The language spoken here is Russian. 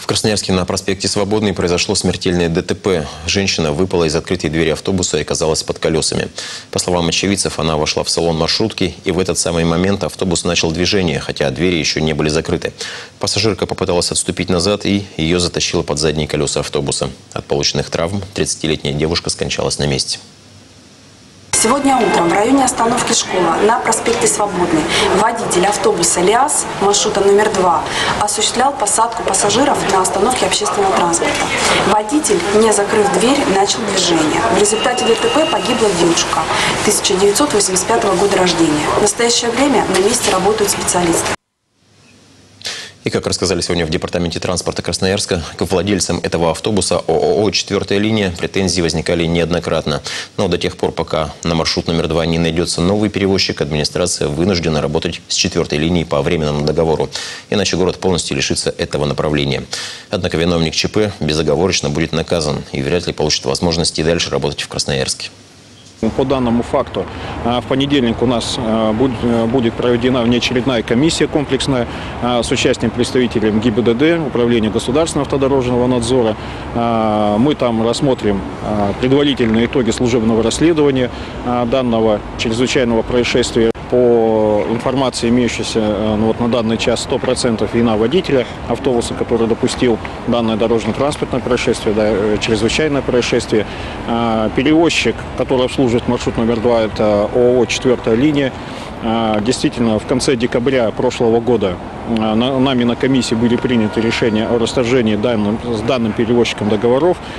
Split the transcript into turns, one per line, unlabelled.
Красноярске на проспекте Свободный произошло смертельное ДТП. Женщина выпала из открытой двери автобуса и оказалась под колесами. По словам очевидцев, она вошла в салон маршрутки, и в этот самый момент автобус начал движение, хотя двери еще не были закрыты. Пассажирка попыталась отступить назад, и ее затащило под задние колеса автобуса. От полученных травм 30-летняя девушка скончалась на месте.
Сегодня утром в районе остановки «Школа» на проспекте Свободный водитель автобуса «ЛиАЗ» маршрута номер 2 осуществлял посадку пассажиров на остановке общественного транспорта. Водитель, не закрыв дверь, начал движение. В результате ДТП погибла девушка 1985 года рождения. В настоящее время на месте работают специалисты.
И, как рассказали сегодня в департаменте транспорта Красноярска, к владельцам этого автобуса ООО «Четвертая линия» претензии возникали неоднократно. Но до тех пор, пока на маршрут номер 2 не найдется новый перевозчик, администрация вынуждена работать с четвертой линией по временному договору. Иначе город полностью лишится этого направления. Однако виновник ЧП безоговорочно будет наказан и вряд ли получит возможность и дальше работать в Красноярске.
По данному факту в понедельник у нас будет проведена внеочередная комиссия комплексная с участием представителей ГИБДД, Управления государственного автодорожного надзора. Мы там рассмотрим предварительные итоги служебного расследования данного чрезвычайного происшествия. По информации, имеющейся на данный час, 100% вина водителя автобуса, который допустил данное дорожно-транспортное происшествие, чрезвычайное происшествие. Перевозчик, который обслуживает маршрут номер 2, это ООО «Четвертая линия». Действительно, в конце декабря прошлого года нами на комиссии были приняты решения о расторжении с данным перевозчиком договоров.